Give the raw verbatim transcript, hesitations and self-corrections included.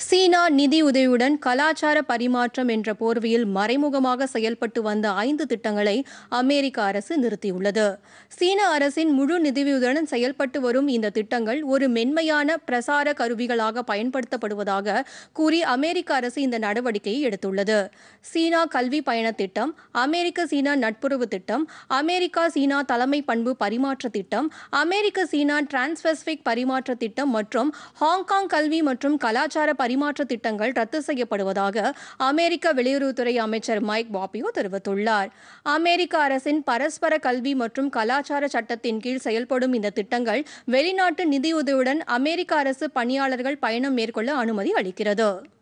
சீனா நிதியுதவியுடன் கலாச்சார பரிமாற்றம் என்ற போர்வையில் மறைமுகமாக செயல்பட்டு வந்த ஐந்து திட்டங்களை அமெரிக்க அரசு நிறுத்தியுள்ளது. சீன அரசின் முழு நிதியுதவியுடன் செயல்பட்டு வரும் இந்த திட்டங்கள் ஒரு மென்மையான பிரசார கருவிகளாக பயன்படுத்தப்படுவதாக கூறி அமெரிக்க அரசு இந்த நடவடிக்கையை எடுத்துள்ளது. சீனா கல்வி பயண திட்டம், அமெரிக்க சீனா நட்புறவு திட்டம், அமெரிக்கா சீனா தலைமை பண்பு பரிமாற்ற திட்டம், அமெரிக்க சீனா டிரான்ஸ்பெசிபிக் பரிமாற்ற திட்டம் மற்றும் ஹாங்காங் கல்வி மற்றும் கலாச்சார பரிமாற்ற திட்டங்கள் ரத்து செய்யப்படுவதாக அமெரிக்க வெளியுறவுத்துறை அமைச்சர் மைக் பாம்பியோ தெரிவித்துள்ளார். அமெரிக்க அரசின் பரஸ்பர கல்வி மற்றும் கலாச்சார சட்டத்தின் கீழ் செயல்படும் இந்த திட்டங்கள் வெளிநாட்டு நிதியுதவியுடன் அமெரிக்க அரசு பணியாளர்கள் பயணம் மேற்கொள்ள அனுமதி அளிக்கிறது.